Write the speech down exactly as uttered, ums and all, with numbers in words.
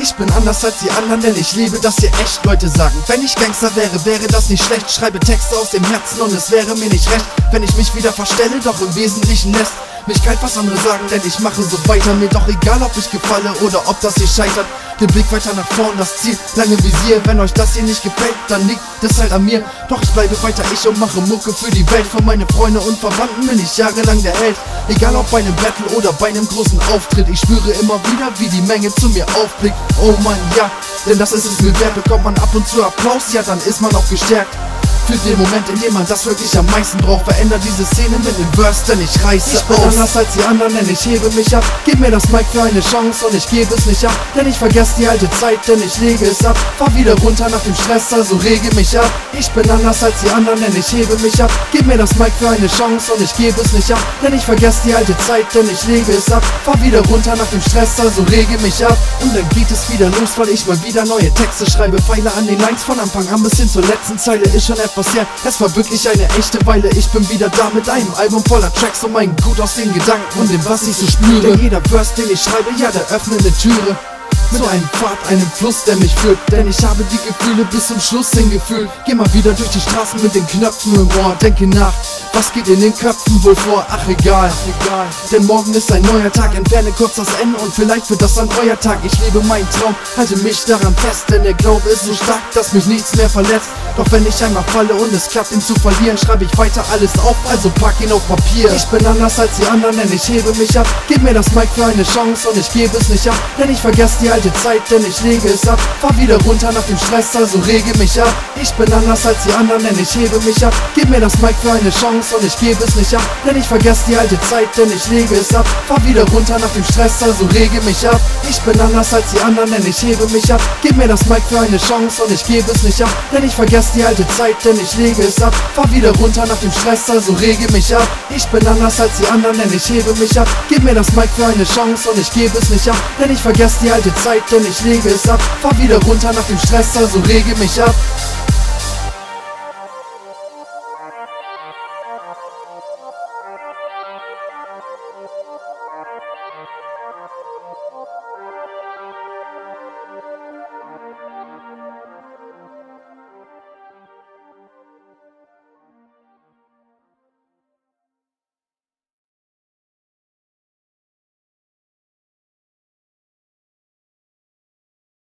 Ich bin anders als die anderen, denn ich liebe, dass ihr echt Leute sagen. Wenn ich Gangster wäre, wäre das nicht schlecht. Schreibe Texte aus dem Herzen und es wäre mir nicht recht, wenn ich mich wieder verstelle, doch im Wesentlichen lässt mich kalt, was andere sagen, denn ich mache so weiter. Mir doch egal, ob ich gefalle oder ob das hier scheitert. Den Blick weiter nach vorn, das Ziel, lange Visier. Wenn euch das hier nicht gefällt, dann liegt es halt an mir. Doch ich bleibe weiter ich und mache Mucke für die Welt. Für meine Freunde und Verwandten bin ich jahrelang der Held. Egal ob bei einem Battle oder bei einem großen Auftritt, ich spüre immer wieder, wie die Menge zu mir aufblickt. Oh Mann, ja, denn das ist es mir wert. Bekommt man ab und zu Applaus, ja dann ist man auch gestärkt. Für den Moment, in dem man das wirklich am meisten braucht, verändert diese Szene mit dem Verse, denn ich reiße Ich bin aus. anders als die anderen, denn ich hebe mich ab. Gib mir das Mic für eine Chance und ich gebe es nicht ab, denn ich vergesse die alte Zeit, denn ich lege es ab. Fahr wieder runter nach dem Stress, also rege mich ab. Ich bin anders als die anderen, denn ich hebe mich ab. Gib mir das Mic für eine Chance und ich gebe es nicht ab, denn ich vergesse die alte Zeit, denn ich lege es ab. Fahr wieder runter nach dem Stress, also rege mich ab. Und dann geht es wieder los, weil ich mal wieder neue Texte schreibe. Pfeile an den Lines von Anfang an bis hin zur letzten Zeile ist schon etwas her. Es war wirklich eine echte Weile, ich bin wieder da mit einem Album voller Tracks und mein Gut aus den Gedanken und dem, was ich so spüre. Denn jeder Verse, den ich schreibe, ja, der öffnet eine Türe. Mit einem Pfad, einem Fluss, der mich führt. Denn ich habe die Gefühle bis zum Schluss hingefühlt. Geh mal wieder durch die Straßen mit den Knöpfen im Ohr. Denke nach, was geht in den Köpfen wohl vor? Ach egal, egal. Denn morgen ist ein neuer Tag. Entferne kurz das Ende und vielleicht wird das dann euer Tag. Ich lebe meinen Traum, halte mich daran fest. Denn der Glaube ist so stark, dass mich nichts mehr verletzt. Doch wenn ich einmal falle und es klappt, ihn zu verlieren, schreibe ich weiter alles auf, also pack ihn auf Papier. Ich bin anders als die anderen, denn ich hebe mich ab. Gib mir das Mic für eine Chance und ich gebe es nicht ab, denn ich vergesse die alte Zeit, denn ich lege es ab. Fahr wieder runter nach dem Stress, also rege mich ab. Ich bin anders als die anderen, denn ich hebe mich ab. Gib mir das Mic für eine Chance und ich gebe es nicht ab, denn ich vergesse die alte Zeit, denn ich lege es ab. Fahr wieder runter nach dem Stress, also rege mich ab. Ich bin anders als die anderen, denn ich hebe mich ab. Gib mir das Mic für eine Chance und ich gebe es nicht ab, denn ich vergesse die alte Zeit, denn ich lege es ab. Fahr wieder runter nach dem Stress, also rege mich ab. Ich bin anders als die anderen, denn ich hebe mich ab. Gib mir das Mic für eine Chance und ich gebe es nicht ab, denn ich vergesse die alte Zeit, denn ich lege es ab. Fahr wieder runter nach dem Stress, also rege mich ab.